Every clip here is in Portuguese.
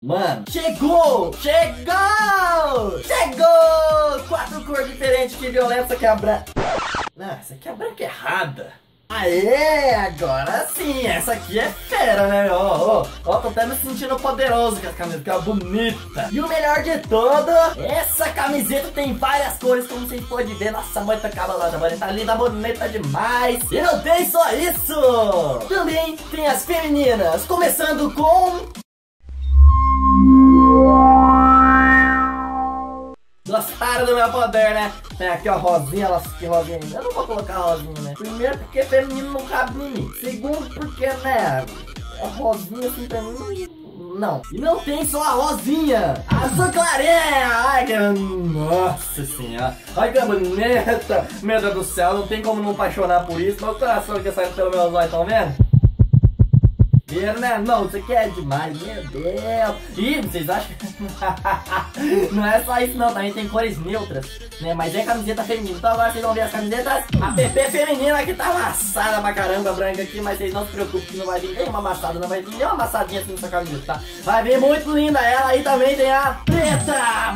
Mano, chegou! Chegou! Chegou! 4 cores diferentes, que violenta. Essa aqui é a branca. Não, essa aqui é a branca errada. Aê, agora sim, essa aqui é fera, né? Ó, tô até me sentindo poderoso com essa camiseta, que é bonita. E o melhor de tudo, essa camiseta tem várias cores, como vocês podem ver. Nossa, muito cabulosa, mano, tá linda, bonita demais. E não tem só isso, também tem as femininas, começando com... Gostaram do meu poder, né? Tem aqui, ó, rosinha, nossa, que rosinha. Eu não vou colocar rosinha, né? Primeiro, porque feminino não cabe em mim. Segundo, porque, né, a rosinha, assim, pra mim, não. E não tem só a rosinha, azul clarinha. Ai, que... Nossa senhora. Ai, que bonita. Meu Deus do céu, não tem como não apaixonar por isso. Meu coração que saiu pelo meu olhos, tão vendo? Né? Não, isso aqui é demais, meu Deus. Ih, vocês acham que... Não é só isso não, também tem cores neutras, né? Mas é camiseta feminina. Então agora vocês vão ver as camisetas. A PP feminina que tá amassada pra caramba, branca aqui. Mas vocês não se preocupem que não vai vir nenhuma amassada. Não vai vir nenhuma amassadinha assim nessa camiseta, tá? Vai vir muito linda ela. Aí também tem a preta.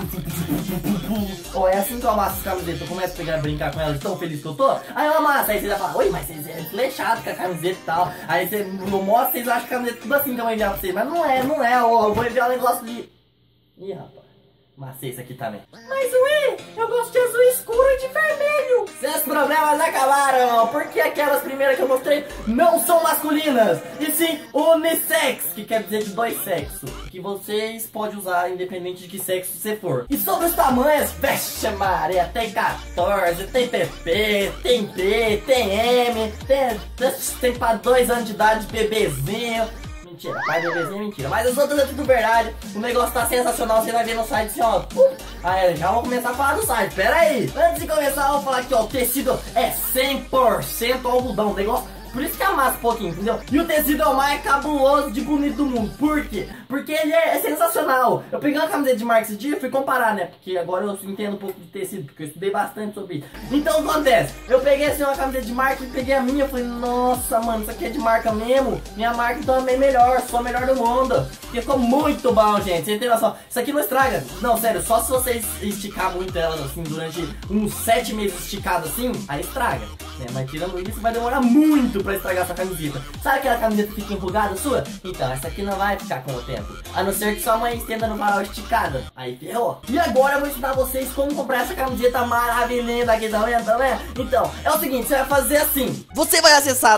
Ó, é assim que eu amasso as camisetas. Eu começo a pegar, brincar com elas, tão feliz que eu tô. Aí eu amasso, aí vocês vão falar: oi, mas vocês é flechado com a camiseta e tal. Aí você não mostra, vocês acham que a camiseta é tudo assim que eu vou enviar pra vocês. Mas não é, ó. Eu vou enviar um negócio de... Ih, rapaz, macei isso aqui também. Mas ué, eu gosto de azul escuro e de vermelho. Seus problemas acabaram, porque aquelas primeiras que eu mostrei não são masculinas, e sim unissex, que quer dizer de dois sexos, que vocês podem usar independente de que sexo você for. E sobre os tamanhos, fecha Maria, tem 14, tem PP, tem B, tem M, tem pra 2 anos de idade, bebezinho. Mentira, pai bebezinho é mentira. Mas as outras é tudo verdade. O negócio tá sensacional. Você vai ver no site assim, ó. Aí, já vou começar a falar do site. Pera aí. Antes de começar, eu vou falar aqui, ó. O tecido é 100% algodão. O negócio... Por isso que amassa um pouquinho, entendeu? E o tecido é o mais cabuloso de bonito do mundo. Por quê? Porque ele é sensacional. Eu peguei uma camiseta de marca esse dia e fui comparar, né? Porque agora eu entendo um pouco de tecido, porque eu estudei bastante sobre isso. Então o que acontece? Eu peguei assim uma camiseta de marca e peguei a minha. Eu falei, nossa, mano, isso aqui é de marca mesmo. Minha marca então é bem melhor, sou a melhor do mundo. Ficou muito bom, gente. Você tem noção? Isso aqui não estraga. Não, sério, só se vocês esticar muito elas assim durante uns 7 meses esticado assim, aí estraga. Né? Mas tirando isso, vai demorar muito pra estragar essa camiseta. Sabe aquela camiseta que fica enrugada sua? Então, essa aqui não vai ficar com o tempo. A não ser que sua mãe estenda no varal esticada. Aí ferrou. E agora eu vou ensinar vocês como comprar essa camiseta maravilhosa aqui, tá vendo? Tá vendo? Então, é o seguinte, você vai fazer assim. Você vai acessar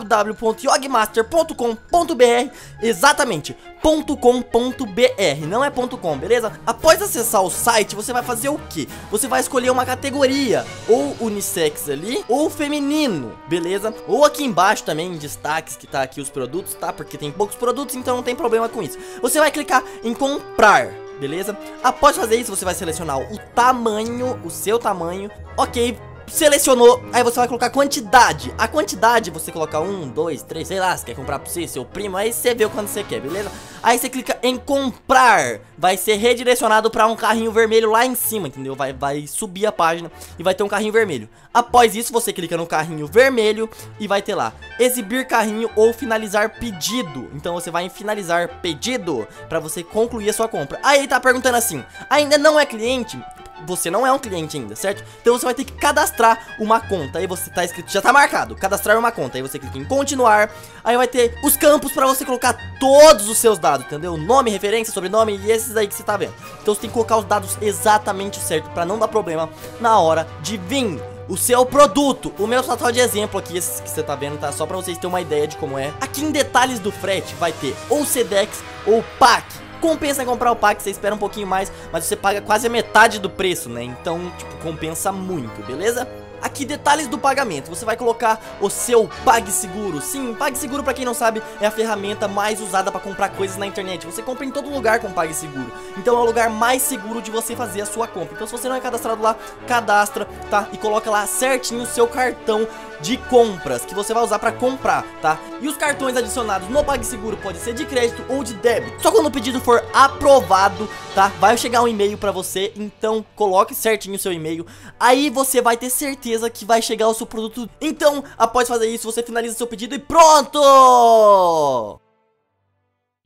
www.yogmaster.com.br. Exatamente, .com.br, não é .com, beleza? Após acessar o site, você vai fazer o quê? Você vai escolher uma categoria, ou unissex ali, ou feminino, beleza? Ou aqui embaixo também, em destaques, que tá aqui os produtos, tá? Porque tem poucos produtos, então não tem problema com isso. Você vai clicar em comprar, beleza? Após fazer isso, você vai selecionar o tamanho, o seu tamanho, ok. Selecionou, aí você vai colocar quantidade. A quantidade você coloca 1, 2, 3, sei lá, você quer comprar pra você, seu primo, aí você vê o quanto você quer, beleza? Aí você clica em comprar, vai ser redirecionado pra um carrinho vermelho lá em cima, entendeu? Vai subir a página e vai ter um carrinho vermelho. Após isso você clica no carrinho vermelho e vai ter lá exibir carrinho ou finalizar pedido. Então você vai em finalizar pedido pra você concluir a sua compra. Aí ele tá perguntando assim, ainda não é cliente? Você não é um cliente ainda, certo? Então você vai ter que cadastrar uma conta. Aí você tá escrito, já tá marcado, cadastrar uma conta. Aí você clica em continuar. Aí vai ter os campos pra você colocar todos os seus dados, entendeu? Nome, referência, sobrenome e esses aí que você tá vendo. Então você tem que colocar os dados exatamente certo pra não dar problema na hora de vir o seu produto. O meu só tá de exemplo aqui, esses que você tá vendo, tá? Só pra vocês terem uma ideia de como é. Aqui em detalhes do frete vai ter ou Sedex ou PAC. Compensa comprar o pack, você espera um pouquinho mais, mas você paga quase a metade do preço, né? Então, tipo, compensa muito, beleza? Aqui, detalhes do pagamento. Você vai colocar o seu PagSeguro. Sim, PagSeguro, pra quem não sabe, é a ferramenta mais usada pra comprar coisas na internet. Você compra em todo lugar com PagSeguro. Então é o lugar mais seguro de você fazer a sua compra. Então se você não é cadastrado lá, cadastra, tá? E coloca lá certinho o seu cartão de compras que você vai usar pra comprar, tá? E os cartões adicionados no PagSeguro pode ser de crédito ou de débito. Só quando o pedido for aprovado, tá? Vai chegar um e-mail pra você, então coloque certinho o seu e-mail. Aí você vai ter certeza que vai chegar o seu produto. Então, após fazer isso, você finaliza seu pedido e pronto!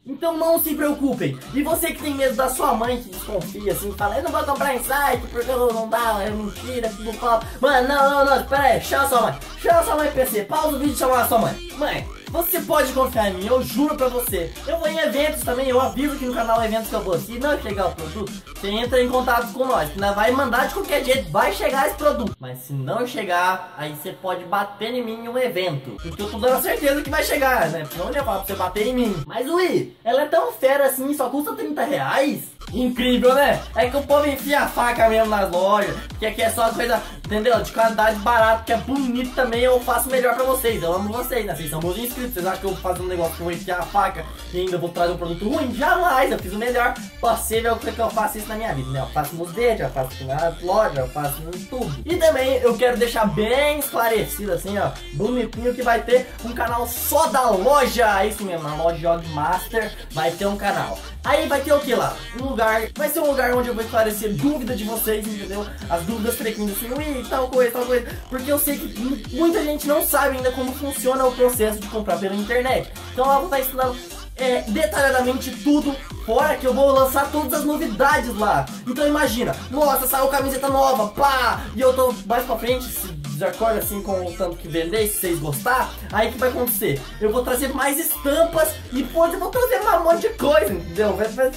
Então não se preocupem. E você que tem medo da sua mãe, que desconfia assim, fala, eu não vou comprar em site porque não dá, é mentira, tudo fala. Mano, não, espera aí, chama sua mãe. Chama sua mãe PC, pausa o vídeo e chama a sua mãe. Mãe, você pode confiar em mim, eu juro pra você. Eu vou em eventos também, eu aviso aqui no canal eventos que eu vou. Se não chegar o produto, você entra em contato com nós, que nós vai mandar de qualquer jeito, vai chegar esse produto. Mas se não chegar, aí você pode bater em mim em um evento, porque eu tô dando a certeza que vai chegar, né? Porque não ia falar pra você bater em mim. Mas Ui, ela é tão fera assim, só custa 30 reais? Incrível, né? É que o povo enfia a faca mesmo nas lojas, que aqui é só uma coisa, entendeu? De qualidade barata, que é bonito também, eu faço melhor pra vocês. Eu amo vocês, né? Vocês são meus inscritos. Vocês acham que eu vou fazer um negócio que eu vou enfiar a faca e ainda vou trazer um produto ruim? Jamais! Eu fiz o melhor possível que eu faço isso na minha vida, né? Eu faço nos vídeos, eu faço na loja, eu faço em tudo. E também eu quero deixar bem esclarecido assim, ó, bonitinho, que vai ter um canal só da loja. É isso mesmo, na loja Jog Master vai ter um canal. Aí vai ter o que lá? Um lugar, vai ser um lugar onde eu vou esclarecer dúvidas de vocês, entendeu? As dúvidas frequentes assim, ui, tal coisa, porque eu sei que muita gente não sabe ainda como funciona o processo de comprar pela internet. Então lá eu vou estar ensinando detalhadamente tudo, fora que eu vou lançar todas as novidades lá. Então imagina, nossa, saiu camiseta nova, pá, e eu tô mais pra frente, de acordo assim com o tanto que vender, se vocês gostar, aí o que vai acontecer? Eu vou trazer mais estampas e depois eu vou trazer um monte de coisa, entendeu?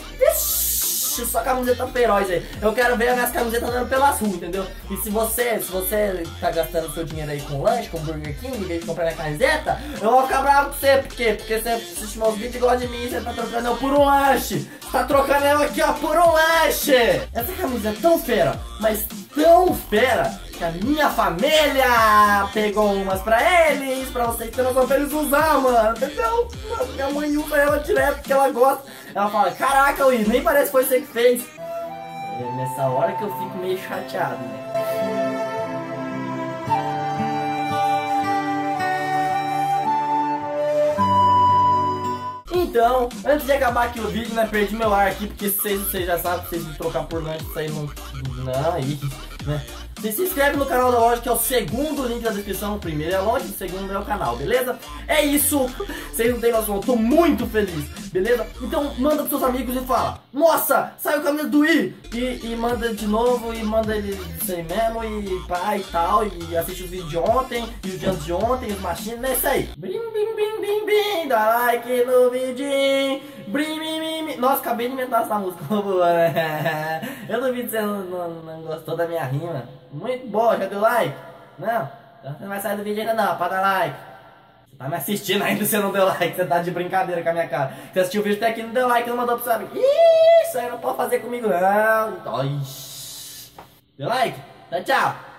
Vixe, só camiseta feroz aí. Eu quero ver as minhas camisetas andando pelas ruas, entendeu? E se você tá gastando seu dinheiro aí com lanche, com Burger King, em vez de comprar minha camiseta, eu vou ficar bravo com você. Por quê? Porque você assiste meus vídeos e gosta de mim, você tá trocando eu por um lanche. Você tá trocando eu aqui, ó, por um lanche. Essa camisa é tão fera, mas tão fera, que a minha família pegou umas pra eles, pra vocês terem noção pra eles usar, mano, entendeu? Minha mãe usa ela direto porque ela gosta. Ela fala, caraca, Will, nem parece que foi você que fez. É nessa hora que eu fico meio chateado, né? Então, antes de acabar aqui o vídeo, né, perdi meu ar aqui, porque vocês já sabem que vocês me trocar por lanche, isso aí não, aí, né? Você se inscreve no canal da loja, que é o segundo link da descrição. O primeiro é a loja, o segundo é o canal, beleza? É isso! Vocês não tem noção, eu tô muito feliz, beleza? Então manda pros seus amigos e fala, nossa, saiu o caminho do I! E manda de novo, e manda ele isso aí mesmo, e pá, e tal, e assiste os vídeos de ontem, e os de antes de ontem, os machinhos, é isso aí! Brim, bim, bim, bim, bim, dá like no vidinho! Brim, bim, bim, bim. Nossa, acabei de inventar essa música boa, né? Eu duvido que você não gostou da minha rima. Muito boa, já deu like? Não? Então você não vai sair do vídeo ainda não, para dar like. Você tá me assistindo ainda e você não deu like, você tá de brincadeira com a minha cara. Você assistiu o vídeo até aqui e não deu like, não mandou pro seu amigo. Ih, isso aí não pode fazer comigo não. Deu like? Tchau, tchau.